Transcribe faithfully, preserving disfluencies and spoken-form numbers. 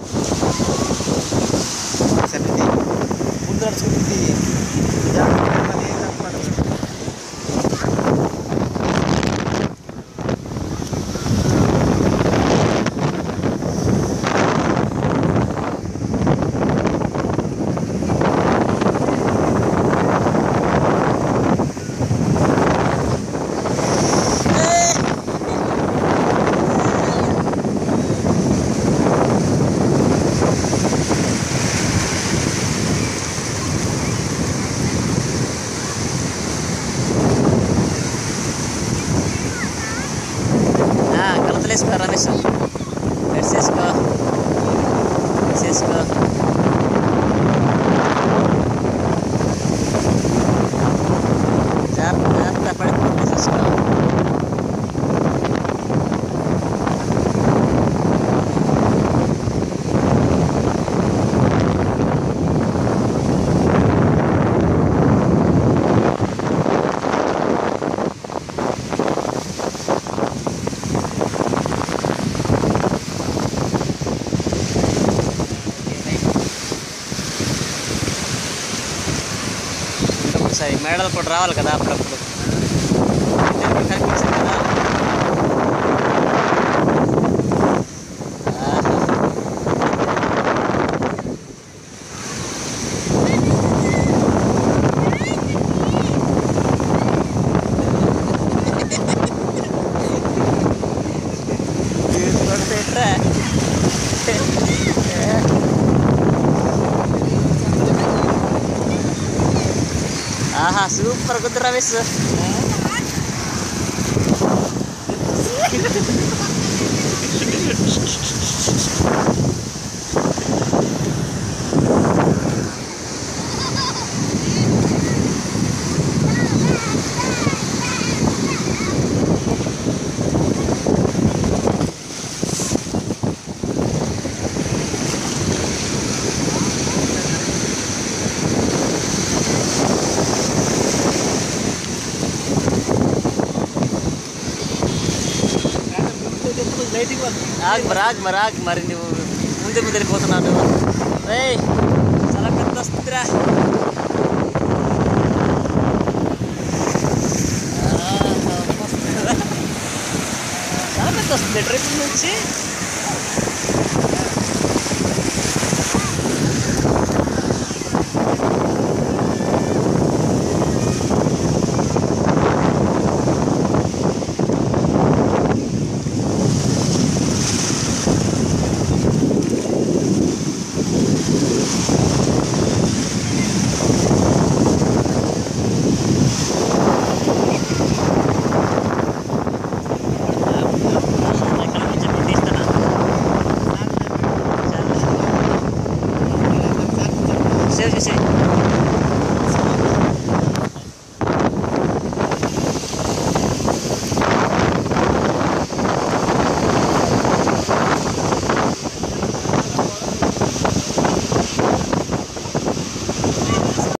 seperti mundur seperti ya mali tanpa Sekarang Ramesh, Francisco, Francisco, jangan jangan dapat Francisco. సరే మేడలు కూడా రావాలి కదా అప్పుడప్పుడు కనిపించింది కదా. ఆహా సూపర్ గుద్దు రమేష్. ఆగ్ మరి ఆగ్ మరి ఆగ్ మరి నువ్వు ముందే ముందు వెళ్ళిపోతున్నావు. రేయ్ చాలా పెద్ద వస్తుందిరా. చాలా పెద్ద వస్తుంది ట్రిప్ నుంచి. Sí, sí, sí.